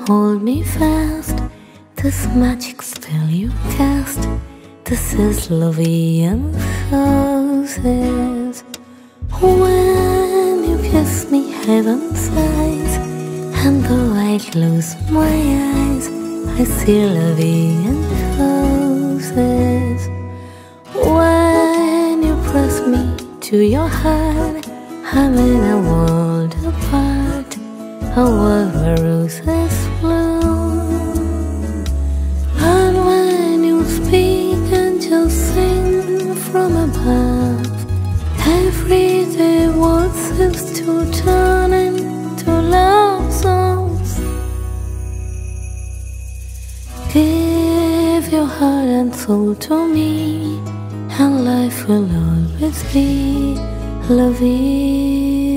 hold me fast. This magic spell you cast. This is Vie En Rose. When you kiss me, heaven sighs, and though I close my eyes, I see Vie En Roses. When you press me to your heart, I'm in a world apart, a world where roses bloom. And when you speak, angels sing from above. Everyday words seems to turn into love songs. Give your heart and soul to me, and life will always be La Vie.